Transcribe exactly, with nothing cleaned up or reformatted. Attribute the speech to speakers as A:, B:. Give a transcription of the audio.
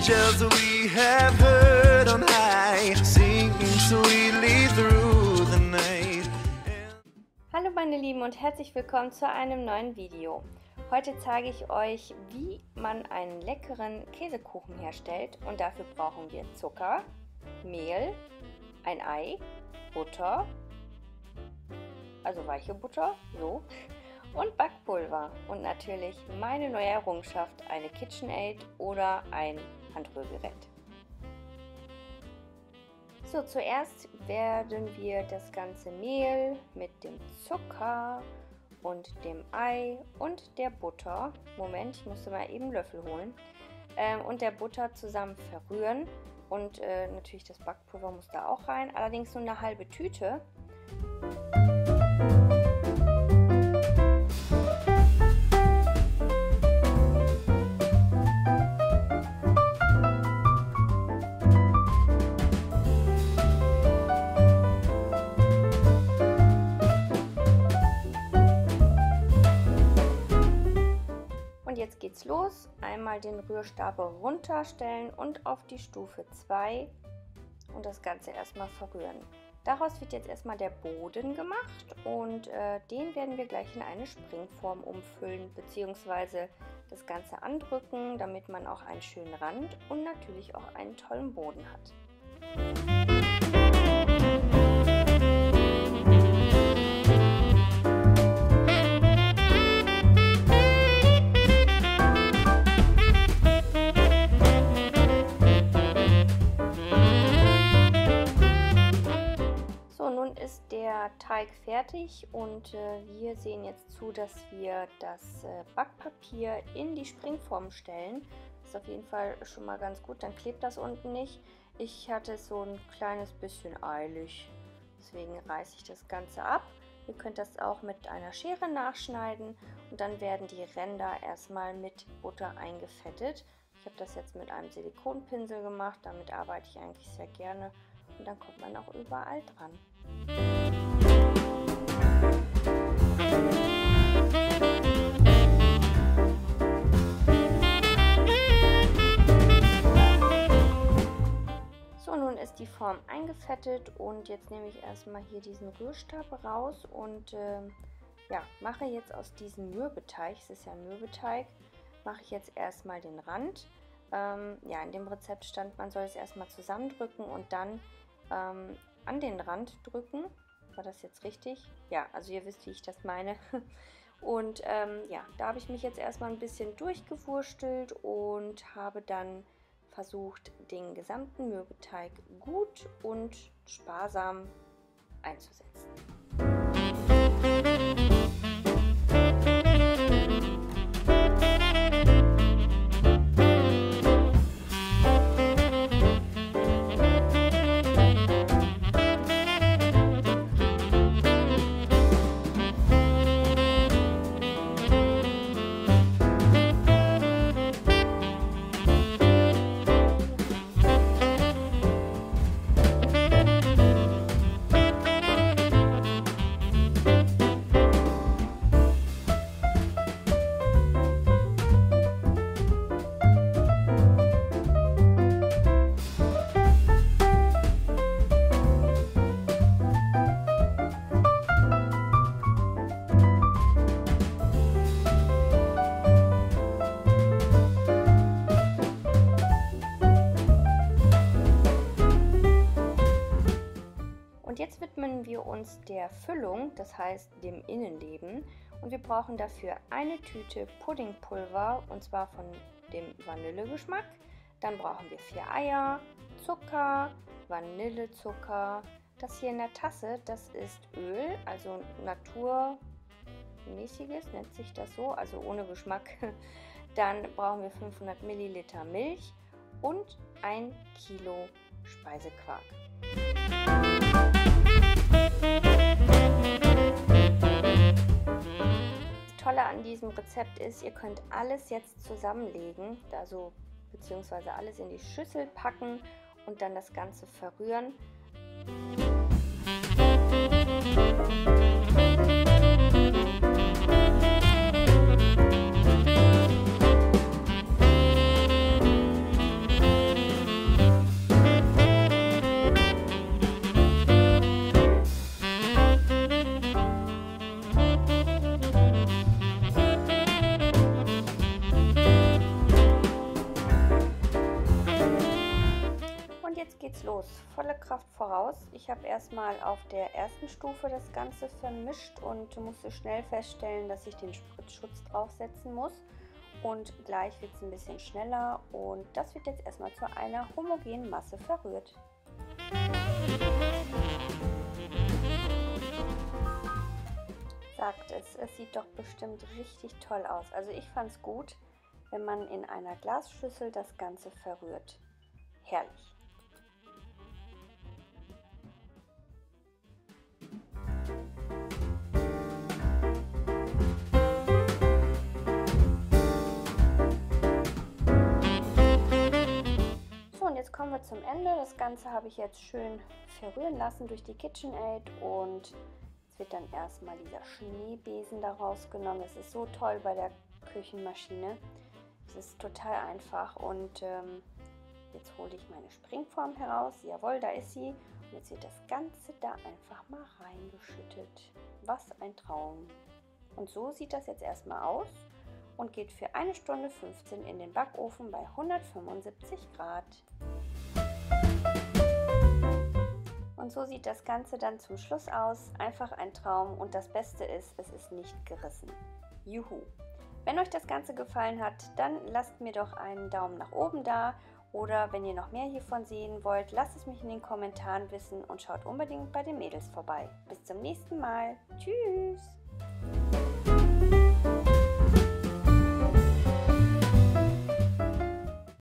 A: angels we have heard on high, singing sweetly through the night.
B: Hallo meine Lieben und herzlich willkommen zu einem neuen Video. Heute zeige ich euch, wie man einen leckeren Käsekuchen herstellt, und dafür brauchen wir Zucker, Mehl, ein Ei, Butter, also weiche Butter, so, und Backpulver und natürlich meine neue Errungenschaft, eine KitchenAid oder ein Handrührgerät. So, zuerst werden wir das ganze Mehl mit dem Zucker und dem Ei und der Butter, Moment, ich musste mal eben einen Löffel holen, äh, und der Butter zusammen verrühren, und äh, natürlich das Backpulver muss da auch rein, allerdings nur eine halbe Tüte. Und jetzt geht's los. Einmal den Rührstab runterstellen und auf die Stufe zwei und das Ganze erstmal verrühren. Daraus wird jetzt erstmal der Boden gemacht, und äh, den werden wir gleich in eine Springform umfüllen bzw. das Ganze andrücken, damit man auch einen schönen Rand und natürlich auch einen tollen Boden hat. Ist der Teig fertig, und äh, wir sehen jetzt zu, dass wir das äh, Backpapier in die Springform stellen. Das ist auf jeden Fall schon mal ganz gut, dann klebt das unten nicht. Ich hatte es so ein kleines bisschen eilig, deswegen reiße ich das Ganze ab. Ihr könnt das auch mit einer Schere nachschneiden, und dann werden die Ränder erstmal mit Butter eingefettet. Ich habe das jetzt mit einem Silikonpinsel gemacht, damit arbeite ich eigentlich sehr gerne, und dann kommt man auch überall dran. So, nun ist die Form eingefettet, und jetzt nehme ich erstmal hier diesen Rührstab raus und äh, ja, mache jetzt aus diesem Mürbeteig, es ist ja ein Mürbeteig, mache ich jetzt erstmal den Rand. Ähm, ja, in dem Rezept stand, man soll es erstmal zusammendrücken und dann ähm, an den Rand drücken. War das jetzt richtig? Ja, also ihr wisst, wie ich das meine. Und ähm, ja, da habe ich mich jetzt erstmal ein bisschen durchgewurstelt und habe dann versucht, den gesamten Mürbeteig gut und sparsam einzusetzen. Und jetzt widmen wir uns der Füllung, das heißt dem Innenleben, und wir brauchen dafür eine Tüte Puddingpulver, und zwar von dem Vanillegeschmack. Dann brauchen wir vier Eier, Zucker, Vanillezucker. Das hier in der Tasse, das ist Öl, also naturmäßiges, nennt sich das so, also ohne Geschmack. Dann brauchen wir fünfhundert Milliliter Milch und ein Kilo Speisequark. Das Tolle an diesem Rezept ist, ihr könnt alles jetzt zusammenlegen, also beziehungsweise alles in die Schüssel packen und dann das Ganze verrühren. geht's los. Volle Kraft voraus. Ich habe erstmal auf der ersten Stufe das Ganze vermischt und musste schnell feststellen, dass ich den Spritzschutz draufsetzen muss. Und gleich wird es ein bisschen schneller und das wird jetzt erstmal zu einer homogenen Masse verrührt. Sagt es, es sieht doch bestimmt richtig toll aus. Also ich fand es gut, wenn man in einer Glasschüssel das Ganze verrührt. Herrlich. So, und jetzt kommen wir zum Ende. Das Ganze habe ich jetzt schön verrühren lassen durch die KitchenAid und jetzt wird dann erstmal dieser Schneebesen da rausgenommen. Das ist so toll bei der Küchenmaschine. Es ist total einfach und ähm, jetzt hole ich meine Springform heraus. Jawohl, da ist sie. Und jetzt wird das Ganze da einfach mal reingeschüttet. Was ein Traum. Und so sieht das jetzt erstmal aus und geht für eine Stunde fünfzehn in den Backofen bei hundertfünfundsiebzig Grad. Und so sieht das Ganze dann zum Schluss aus. Einfach ein Traum und das Beste ist, es ist nicht gerissen. Juhu! Wenn euch das Ganze gefallen hat, dann lasst mir doch einen Daumen nach oben da oder wenn ihr noch mehr hiervon sehen wollt, lasst es mich in den Kommentaren wissen und schaut unbedingt bei den Mädels vorbei. Bis zum nächsten Mal. Tschüss!